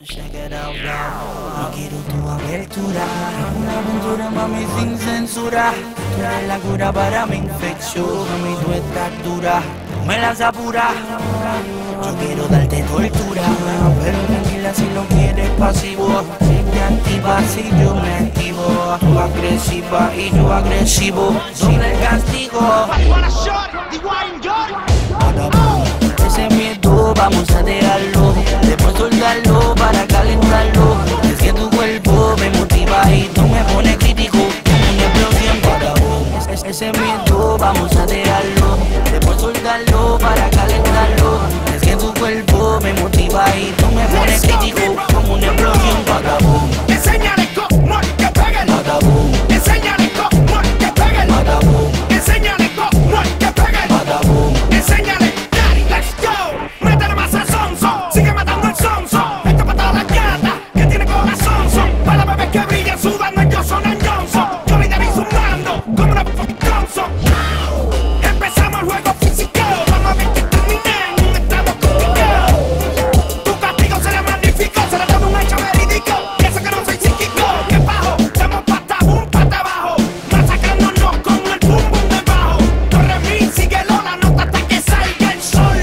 Check it out, no quiero tu abertura. Una aventura, mami, sin censura. Tú eres la cura para mi infección. Mami, tú estás dura, me las apura. Yo quiero darte tortura, pero tranquila si lo quieres pasivo. Si te activas, si yo me activo. Tú agresiva y yo agresivo. ¿Dónde el castigo? Ese miedo vamos a dejarlo, después soltarlo para calentarlo. Es que tu cuerpo me motiva y tú me pones crítico como una explosión para vos. Ese miedo vamos a dejarlo, después soltarlo para calentarlo. Es que tu cuerpo me motiva y tú me pones crítico como una explosión para vos. Enséñale cómo es que peguen, Para vos. enséñale cómo es que peguen, Para vos. enséñale cómo es que peguen, Para vos. enséñale. Let's go, métele más al sonso, sigue matando el sonso. Esto para todas las gatas que tiene corazón, son para bebés que brillan sudando en Johnson & Johnson. Jory sumando como una fucking Johnson. Empezamos el juego físico, vamos a ver que termina en un estado crítico. Tu castigo será magnífico, será todo un hecho verídico. Piensa que no soy psíquico, que bajo, estamos pata abajo, masacrándonos con el boom boom debajo. Corre mí, síguelo, la nota hasta que salga el sol.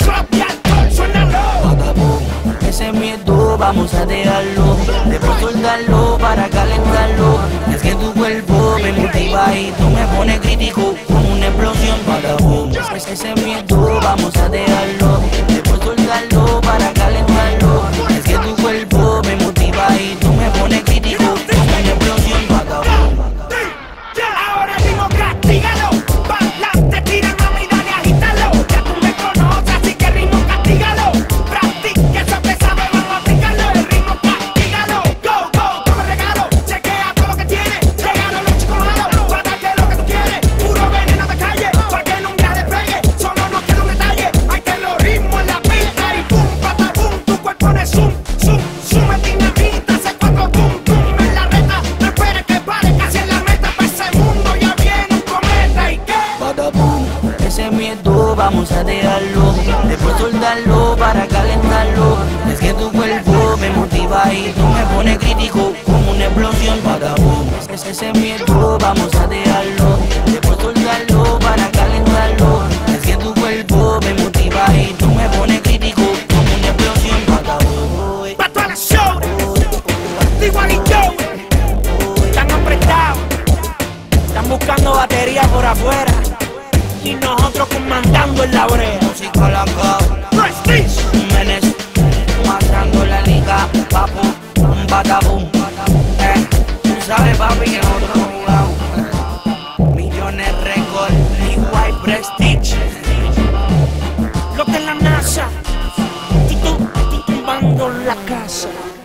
Ese miedo vamos a dejarlo, después soltarlo para calentarlo. Es que tu cuerpo me motiva y tú me pones crítico como una explosión para vos. Ese miedo vamos a dejarlo, después soltarlo para calentarlo. Es que tu cuerpo me motiva y tú me pones crítico como una explosión para vos. Ahora mismo castígalo, pa'lante, tira mami, dale, agítalo. Ya tú me conoces, así que ritmo castígalo. Practica eso que sabes, vamos a aplicarlo. El ritmo castígalo, go, go, toma regalo. Chequea todo lo que tienes, regalo los chicos malos. Para darte lo que tú quieres, puro veneno de calle. Para que nunca despegue, solo no quiero un detalle. Hay que los ritmos en la pista y boom, pata, boom. Tu cuerpo es zoom, zoom, zoom, es dinamita. Hace cuatro boom, boom, en la reta. No esperes que pare, casi en la meta. Pa' ese mundo ya viene un cometa y qué. Badabum. Ese miedo vamos a dejarlo, después soltarlo para calentarlo. Es que tu cuerpo me motiva y tú me pones crítico como una explosión. Badabum. Ese miedo vamos a dejarlo, después soltarlo para calentarlo. Es que tu cuerpo me motiva y tú me pones crítico como una explosión. Badabum. Pa' todas las show, igual y yo. Están apretados, están buscando batería por afuera y nosotros comandando en la brea. Música la Prestige, Menes, matando la liga, papu, badabum. Tú sabes, papi, que nosotros hemos jugado millones récord, igual Prestige. lo que es la NASA, y tú tumbando la casa.